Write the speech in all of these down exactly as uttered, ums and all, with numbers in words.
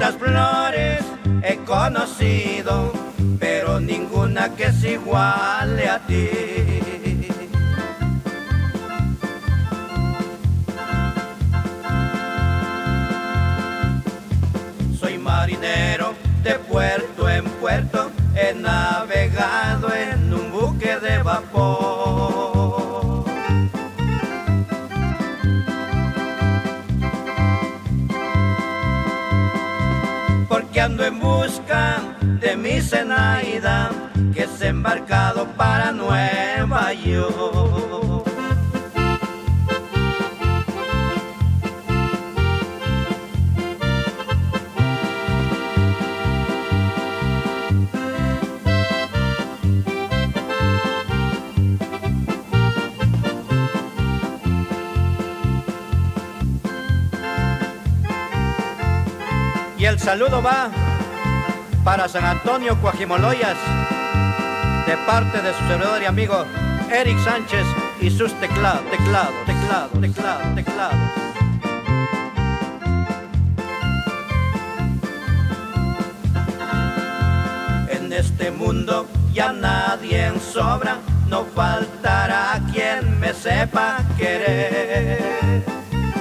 Muchas flores he conocido, pero ninguna que se iguale a ti. Soy marinero de puerto en puerto, he navegado en un buque de vapor. Porque ando en busca de mi Zenaida, que se ha embarcado para Nueva York. Y el saludo va para San Antonio, Cuajimoloyas, de parte de su servidor y amigo Eric Sánchez y sus teclados, teclado, teclado, teclado, teclado. En este mundo ya nadie sobra, no faltará quien me sepa querer.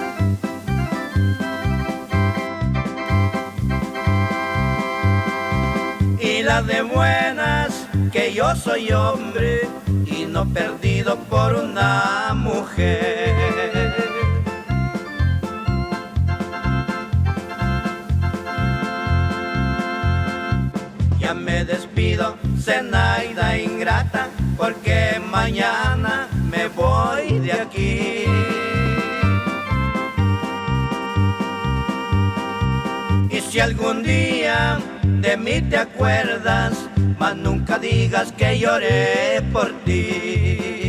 Y la de buenas, que yo soy hombre y no perdido por una mujer. Ya me despido, Zenaida ingrata, porque mañana me voy de aquí. Y si algún día de mí te acuerdas, mas nunca digas que lloré por ti.